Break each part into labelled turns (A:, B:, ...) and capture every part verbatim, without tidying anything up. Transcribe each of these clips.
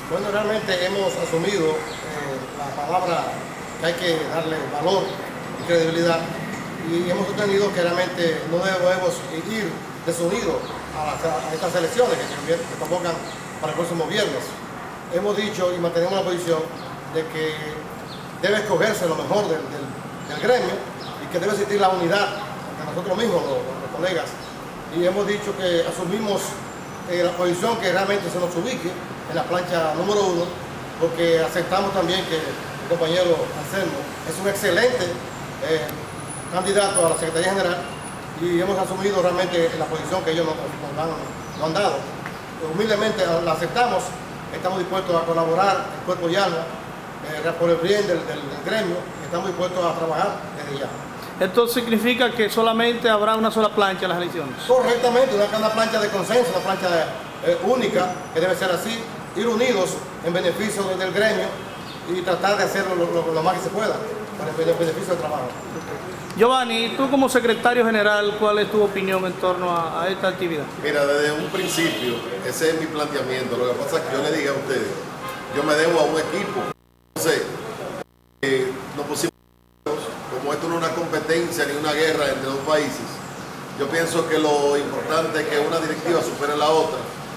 A: Bueno, realmente hemos asumido eh, la palabra que hay que darle valor y credibilidad, y hemos sostenido que realmente no debemos ir desunidos a, a estas elecciones que, que convocan para el próximo viernes. Hemos dicho y mantenemos la posición de que debe escogerse lo mejor del, del, del gremio y que debe existir la unidad entre nosotros mismos, los, los colegas, y hemos dicho que asumimos eh, la posición que realmente se nos ubique en la plancha número uno, porque aceptamos también que el compañero Anselmo es un excelente eh, candidato a la Secretaría General, y hemos asumido realmente la posición que ellos nos, nos, han, nos han dado. Humildemente la aceptamos, estamos dispuestos a colaborar en cuerpo y alma eh, por el bien del, del, del gremio, y estamos dispuestos a trabajar desde ya.
B: ¿Esto significa que solamente habrá una sola plancha en las elecciones?
A: Correctamente, una, una plancha de consenso, una plancha eh, única, que debe ser así, ir unidos en beneficio del gremio y tratar de hacerlo lo, lo, lo más que se pueda, para el beneficio del trabajo.
B: Giovanni, tú como secretario general, ¿cuál es tu opinión en torno a, a esta actividad?
C: Mira, desde un principio, ese es mi planteamiento. Lo que pasa es que yo le dije a ustedes, yo me debo a un equipo. Entonces, eh, no pusimos, como esto no es una competencia ni una guerra entre dos países, yo pienso que lo importante es que una directiva supere la otra.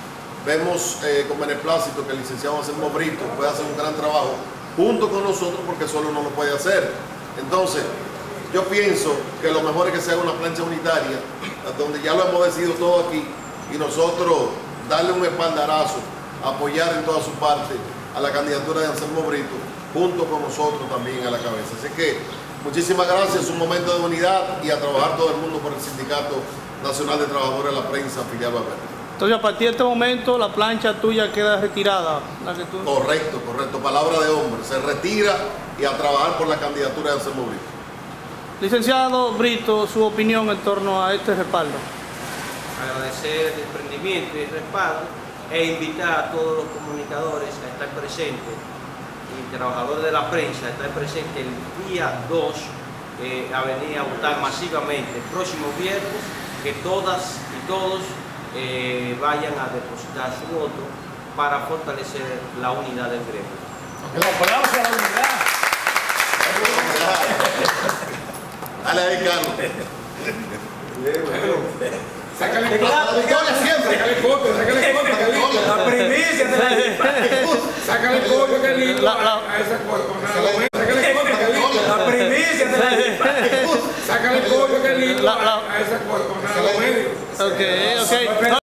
C: Vemos eh, con beneplácito que el licenciado Anselmo Brito puede hacer un gran trabajo junto con nosotros, porque solo no lo puede hacer. Entonces, yo pienso que lo mejor es que se haga una plancha unitaria, donde ya lo hemos decidido todo aquí, y nosotros darle un espaldarazo, apoyar en toda su parte a la candidatura de Anselmo Brito, junto con nosotros también a la cabeza. Así que muchísimas gracias, es un momento de unidad, y a trabajar todo el mundo por el Sindicato Nacional de Trabajadores de la Prensa, Filial Valverde.
B: Entonces, a partir de este momento, la plancha tuya queda retirada. La que tú...
C: Correcto, correcto. Palabra de hombre. Se retira y a trabajar por la candidatura de Anselmo Brito.
B: Licenciado Brito, su opinión en torno a este respaldo.
D: Agradecer el desprendimiento y el respaldo e invitar a todos los comunicadores a estar presentes y trabajadores de la prensa a estar presentes el día dos eh, a venir a votar masivamente el próximo viernes, que todas y todos Eh, vayan a depositar su voto para fortalecer la unidad del gremio.
E: El aplauso a la unidad.
C: Dale ahí, Carlos.
E: Sácale copia siempre. Sácale copia, sácale copia. La primicia de la sácale copia, que lindo. A esa cosa. Sácale copia, que lindo. La primicia de la sácale copia, que lindo. A esa cosa.
B: Ok, ok.